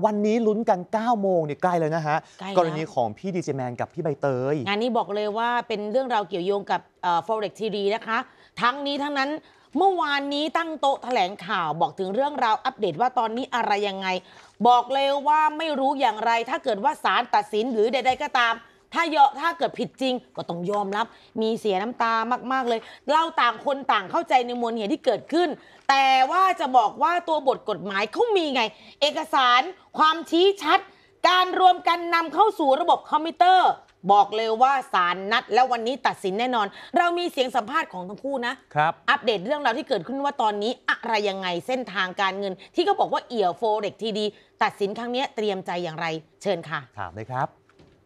วันนี้ลุ้นกัน9โมงเนี่ยใกล้แล้วนะฮะกรณีของพี่ดีเจแมนกับพี่ใบเตยงานนี้บอกเลยว่าเป็นเรื่องราวเกี่ยวโยงกับForex TD นะคะทั้งนี้ทั้งนั้นเมื่อวานนี้ตั้งโต๊ะแถลงข่าวบอกถึงเรื่องราวอัปเดตว่าตอนนี้อะไรยังไงบอกเลยว่าไม่รู้อย่างไรถ้าเกิดว่าศาลตัดสินหรือใดๆก็ตามถ้าเกิดผิดจริงก็ต้องยอมรับมีเสียน้ำตามากๆเลยเราต่างคนต่างเข้าใจในมวลเหตุที่เกิดขึ้นแต่ว่าจะบอกว่าตัวบทกฎหมายเขามีไงเอกสารความชี้ชัดการรวมกันนำเข้าสู่ระบบคอมพิวเตอร์บอกเลยว่าศาลนัดแล้ววันนี้ตัดสินแน่นอนเรามีเสียงสัมภาษณ์ของทั้งคู่นะครับอัปเดตเรื่องราวที่เกิดขึ้นว่าตอนนี้อะไรยังไงเส้นทางการเงินที่เขาบอกว่าเอี่ยวโฟเร็กทีดีตัดสินครั้งนี้เตรียมใจอย่างไรเชิญค่ะถามเลยครับ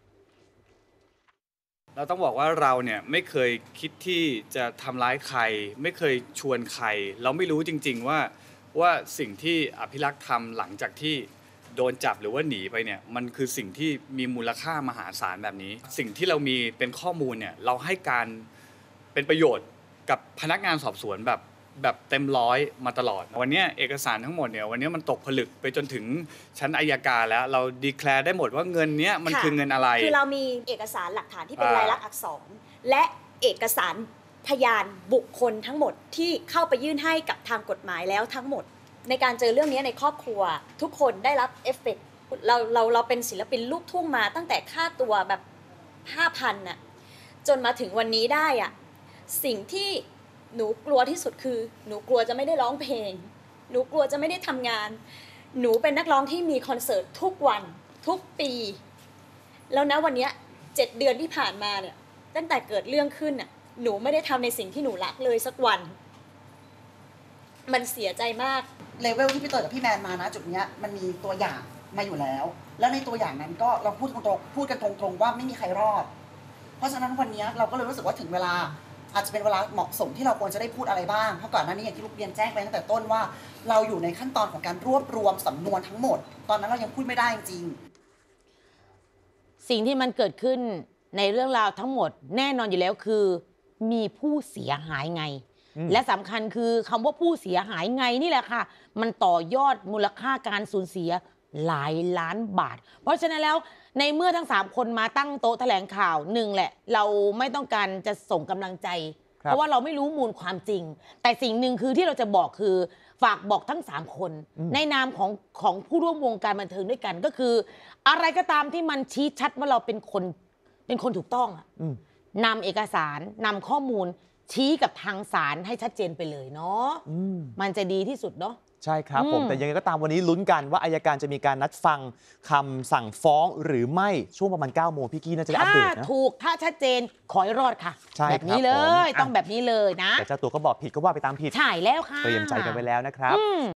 เราต้องบอกว่าเราเนี่ยไม่เคยคิดที่จะทำร้ายใครไม่เคยชวนใครเราไม่รู้จริงๆว่าสิ่งที่อภิรักษ์ทำหลังจากที่โดนจับหรือว่าหนีไปเนี่ยมันคือสิ่งที่มีมูลค่ามหาศาลแบบนี้สิ่งที่เรามีเป็นข้อมูลเนี่ยเราให้การเป็นประโยชน์กับพนักงานสอบสวนแบบเต็มร้อยมาตลอดวันนี้เอกสารทั้งหมดเนี่ยวันนี้มันตกผลึกไปจนถึงชั้นอัยการแล้วเราดีแคลร์ได้หมดว่าเงินเนี้ยมันคือเงินอะไรคือเรามีเอกสารหลักฐานที่เป็นลายลักษณ์อักษรและเอกสารพยานบุคคลทั้งหมดที่เข้าไปยื่นให้กับทางกฎหมายแล้วทั้งหมดในการเจอเรื่องนี้ในครอบครัวทุกคนได้รับเอฟเฟกต์เราเป็นศิลปินลูกทุ่งมาตั้งแต่ค่าตัวแบบ 5,000 น่ะจนมาถึงวันนี้ได้อ่ะสิ่งที่หนูกลัวที่สุดคือหนูกลัวจะไม่ได้ร้องเพลงหนูกลัวจะไม่ได้ทำงานหนูเป็นนักร้องที่มีคอนเสิร์ตทุกวันทุกปีแล้วนะวันนี้7 เดือนที่ผ่านมาเนี่ยตั้งแต่เกิดเรื่องขึ้นน่ะหนูไม่ได้ทำในสิ่งที่หนูรักเลยสักวันมันเสียใจมากเลเวลที่พี่เตยกับพี่แมนมานะจุดนี้มันมีตัวอย่างมาอยู่แล้วแล้วในตัวอย่างนั้นก็เราพูดกันตรงๆว่าไม่มีใครรอดเพราะฉะนั้นวันนี้เราก็เลยรู้สึกว่าถึงเวลาอาจจะเป็นเวลาเหมาะสมที่เราควรจะได้พูดอะไรบ้างเพราะก่อนหน้านี้อย่างที่ลูกเรียนแจ้งไปตั้งแต่ต้นว่าเราอยู่ในขั้นตอนของการรวบรวมสำนวนทั้งหมดตอนนั้นเรายังพูดไม่ได้จริงสิ่งที่มันเกิดขึ้นในเรื่องราวทั้งหมดแน่นอนอยู่แล้วคือมีผู้เสียหายไงและสำคัญคือคำว่าผู้เสียหายไงนี่แหละค่ะมันต่อยอดมูลค่าการสูญเสียหลายล้านบาทเพราะฉะนั้นแล้วในเมื่อทั้ง3คนมาตั้งโต๊ะแถลงข่าวหนึ่งแหละเราไม่ต้องการจะส่งกำลังใจเพราะว่าเราไม่รู้มูลความจริงแต่สิ่งหนึ่งคือที่เราจะบอกคือฝากบอกทั้ง3คนในนามของผู้ร่วมวงการบันเทิงด้วยกันก็คืออะไรก็ตามที่มันชี้ชัดว่าเราเป็นคนถูกต้องนำเอกสารนำข้อมูลชี้กับทางศาลให้ชัดเจนไปเลยเนาะมันจะดีที่สุดเนาะใช่ครับผมแต่ยังไงก็ตามวันนี้ลุ้นกันว่าอัยการจะมีการนัดฟังคำสั่งฟ้องหรือไม่ช่วงประมาณ9โมงพี่กี้น่าจะได้อัปเดตนะถ้าชัดเจนขอให้รอดค่ะแบบนี้เลยต้องแบบนี้เลยนะแต่เจ้าตัวก็บอกผิดก็ว่าไปตามผิดใช่แล้วค่ะเตรียมใจกันไว้แล้วนะครับ